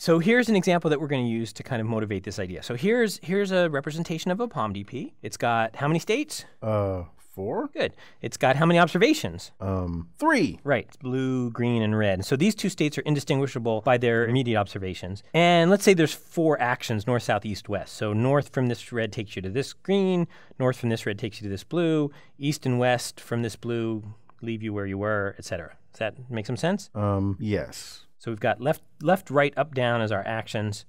So here's an example that we're going to use to kind of motivate this idea. So here's a representation of a POM-DP. It's got how many states? 4. Good. It's got how many observations? 3. Right. It's blue, green, and red. So these two states are indistinguishable by their immediate observations. And let's say there's 4 actions, north, south, east, west. So north from this red takes you to this green, north from this red takes you to this blue, east and west from this blue leave you where you were, etc. Does that make some sense? Yes. So we've got left, right, up, down as our actions,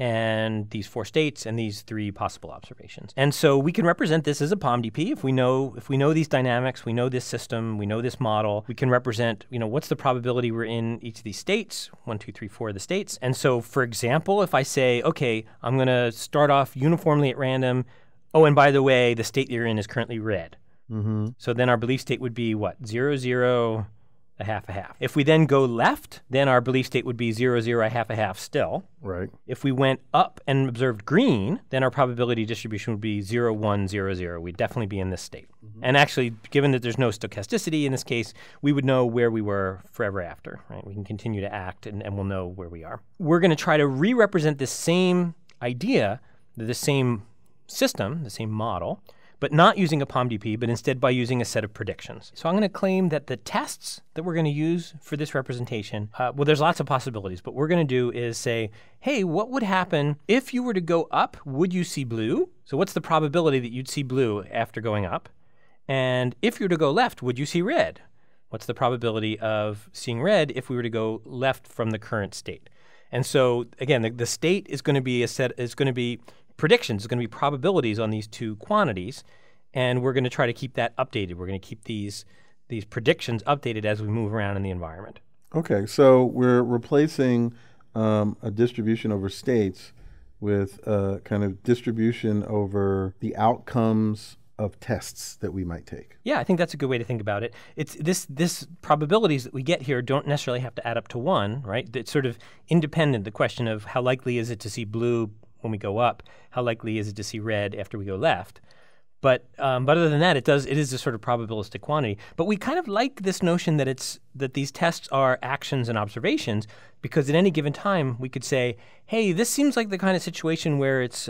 and these 4 states and these 3 possible observations. And so we can represent this as a POM-DP if we know these dynamics, we know this system, we know this model. We can represent, what's the probability we're in each of these states, 1, 2, 3, 4 of the states. And so, for example, if I say, okay, I'm going to start off uniformly at random. Oh, and by the way, the state you're in is currently red. Mm-hmm. So then our belief state would be what? 0, 0, a half, a half. If we then go left, then our belief state would be 0, 0, a half still. Right. If we went up and observed green, then our probability distribution would be 0, 1, 0, 0. We'd definitely be in this state. Mm-hmm. And actually, given that there's no stochasticity in this case, we would know where we were forever after, right? We can continue to act and we'll know where we are. We're going to try to re-represent this same idea, the same system, the same model, but not using a POM-DP, but instead by using a set of predictions. So I'm going to claim that the tests that we're going to use for this representation, well, there's lots of possibilities, but what we're going to do is say, hey, what would happen if you were to go up? Would you see blue? So what's the probability that you'd see blue after going up? And if you were to go left, would you see red? What's the probability of seeing red if we were to go left from the current state? And so, again, the state is going to be predictions, it's going to be probabilities on these 2 quantities, and we're going to try to keep that updated. We're going to keep these predictions updated as we move around in the environment. Okay, so we're replacing a distribution over states with a kind of distribution over the outcomes of tests that we might take. Yeah, I think that's a good way to think about it. It's this probabilities that we get here don't necessarily have to add up to 1, right? It's sort of independent. The question of how likely is it to see blue when we go up, how likely is it to see red after we go left? But other than that, it is a sort of probabilistic quantity. But we kind of like this notion that these tests are actions and observations, because at any given time we could say, hey, this seems like the kind of situation where it's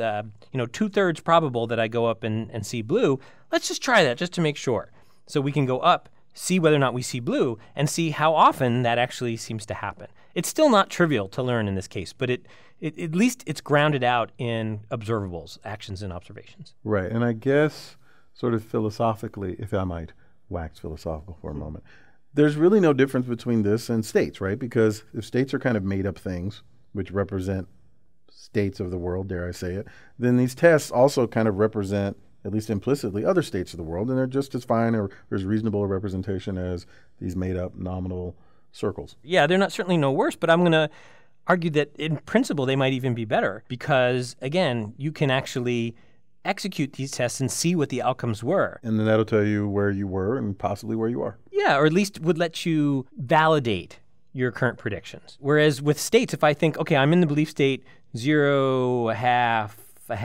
2/3 probable that I go up and see blue. Let's just try that just to make sure. So we can go up, see whether or not we see blue, and see how often that actually seems to happen. It's still not trivial to learn in this case, but at least it's grounded out in observables, actions and observations. Right, and I guess sort of philosophically, if I might wax philosophical for a moment, there's really no difference between this and states, right? Because if states are kind of made up things, which represent states of the world, dare I say it, then these tests also kind of represent, at least implicitly, other states of the world, and they're just as fine or as reasonable a representation as these made-up nominal circles. Yeah, they're certainly no worse, but I'm going to argue that in principle they might even be better because, again, you can actually execute these tests and see what the outcomes were. And then that'll tell you where you were and possibly where you are. Yeah, or at least would let you validate your current predictions. Whereas with states, if I think, okay, I'm in the belief state 0, a half,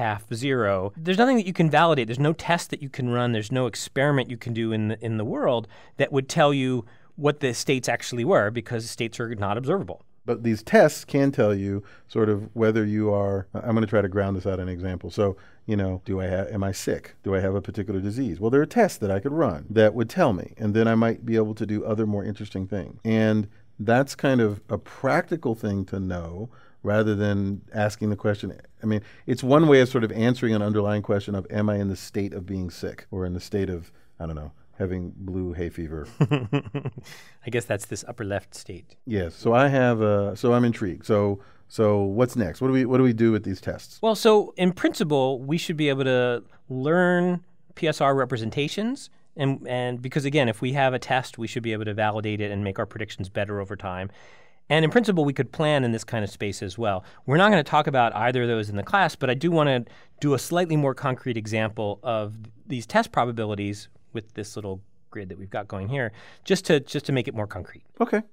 0, there's nothing that you can validate. There's no test that you can run. There's no experiment you can do in the world that would tell you what the states actually were, because states are not observable. But these tests can tell you sort of whether you are, I'm going to try to ground this out in an example. So, am I sick? Do I have a particular disease? Well, there are tests that I could run that would tell me, and then I might be able to do other more interesting things. And that's kind of a practical thing to know rather than asking the question. I mean, it's one way of sort of answering an underlying question of, am I in the state of being sick or in the state of, I don't know, having blue hay fever. I guess that's this upper left state. Yes. So I'm intrigued. So what's next? What do we do with these tests? Well, so in principle, we should be able to learn PSR representations. And because, again, if we have a test, we should be able to validate it and make our predictions better over time. And in principle, we could plan in this kind of space as well. We're not going to talk about either of those in the class, but I do want to do a slightly more concrete example of these test probabilities with this little grid that we've got going here, just to make it more concrete. Okay.